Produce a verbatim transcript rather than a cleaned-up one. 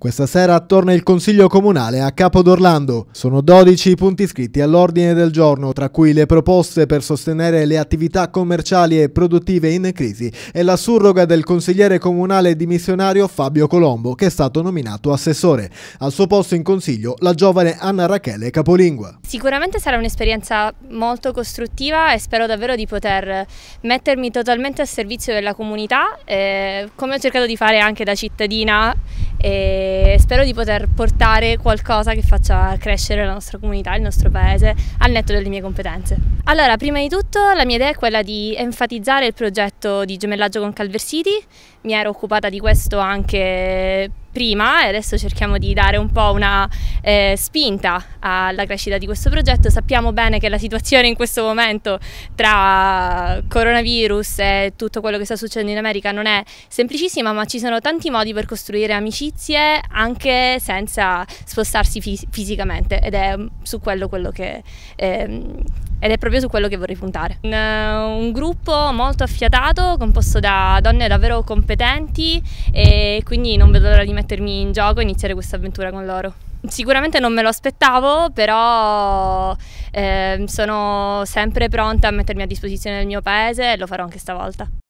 Questa sera torna il Consiglio Comunale a Capo d'Orlando. Sono dodici i punti iscritti all'ordine del giorno, tra cui le proposte per sostenere le attività commerciali e produttive in crisi e la surroga del consigliere comunale dimissionario Fabio Colombo, che è stato nominato assessore. Al suo posto in Consiglio la giovane Anna Rachele Capolingua. Sicuramente sarà un'esperienza molto costruttiva e spero davvero di poter mettermi totalmente a servizio della comunità, eh, come ho cercato di fare anche da cittadina, e spero di poter portare qualcosa che faccia crescere la nostra comunità, il nostro paese, al netto delle mie competenze. Allora, prima di tutto la mia idea è quella di enfatizzare il progetto di gemellaggio con Calver City. Mi ero occupata di questo anche prima e adesso cerchiamo di dare un po' una eh, spinta alla crescita di questo progetto. Sappiamo bene che la situazione in questo momento tra coronavirus e tutto quello che sta succedendo in America non è semplicissima, ma ci sono tanti modi per costruire amicizie anche senza spostarsi fis fisicamente ed è su quello, quello che ehm, ed è proprio su quello che vorrei puntare. Un, un gruppo molto affiatato, composto da donne davvero competenti, e quindi non vedo l'ora di mettermi in gioco e iniziare questa avventura con loro. Sicuramente non me lo aspettavo, però eh, sono sempre pronta a mettermi a disposizione del mio paese e lo farò anche stavolta.